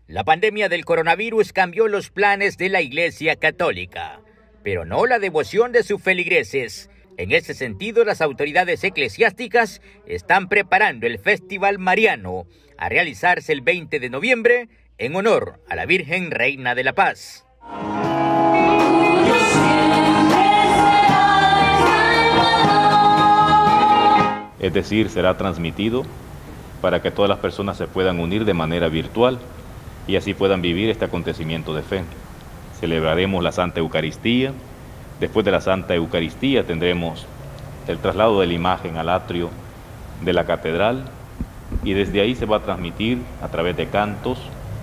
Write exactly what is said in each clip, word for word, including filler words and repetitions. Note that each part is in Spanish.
La pandemia del coronavirus cambió los planes de la Iglesia Católica, pero no la devoción de sus feligreses. En ese sentido, las autoridades eclesiásticas están preparando el Festival Mariano a realizarse el veinte de noviembre en honor a la Virgen Reina de la Paz. Es decir, será transmitido para que todas las personas se puedan unir de manera virtual y así puedan vivir este acontecimiento de fe. Celebraremos la Santa Eucaristía. Después de la Santa Eucaristía tendremos el traslado de la imagen al atrio de la catedral y desde ahí se va a transmitir a través de cantos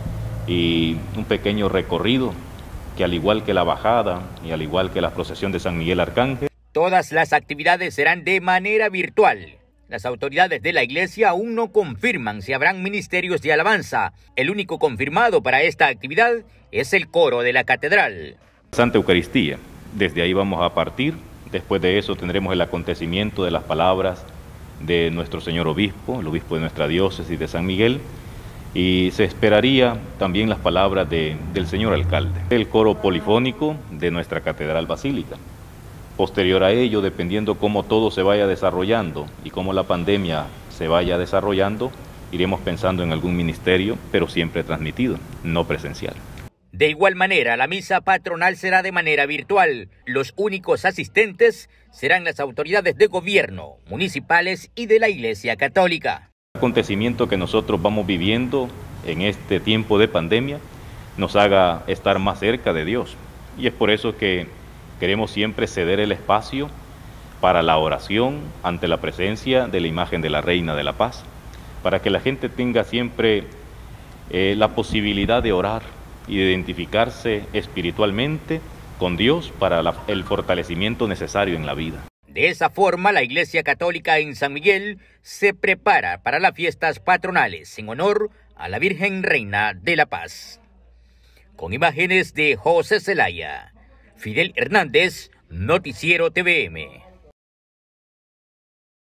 y un pequeño recorrido que, al igual que la bajada y al igual que la procesión de San Miguel Arcángel, todas las actividades serán de manera virtual. Las autoridades de la iglesia aún no confirman si habrán ministerios de alabanza. El único confirmado para esta actividad es el coro de la catedral. Santa Eucaristía, desde ahí vamos a partir. Después de eso tendremos el acontecimiento de las palabras de nuestro señor obispo, el obispo de nuestra diócesis de San Miguel, y se esperaría también las palabras de, del señor alcalde, el coro polifónico de nuestra catedral basílica. Posterior a ello, dependiendo cómo todo se vaya desarrollando y cómo la pandemia se vaya desarrollando, iremos pensando en algún ministerio, pero siempre transmitido, no presencial. De igual manera, la misa patronal será de manera virtual. Los únicos asistentes serán las autoridades de gobierno, municipales y de la Iglesia Católica. El acontecimiento que nosotros vamos viviendo en este tiempo de pandemia nos haga estar más cerca de Dios. Y es por eso que queremos siempre ceder el espacio para la oración ante la presencia de la imagen de la Reina de la Paz, para que la gente tenga siempre eh, la posibilidad de orar y de identificarse espiritualmente con Dios para la, el fortalecimiento necesario en la vida. De esa forma, la Iglesia Católica en San Miguel se prepara para las fiestas patronales en honor a la Virgen Reina de la Paz. Con imágenes de José Zelaya, Fidel Hernández, Noticiero T V M.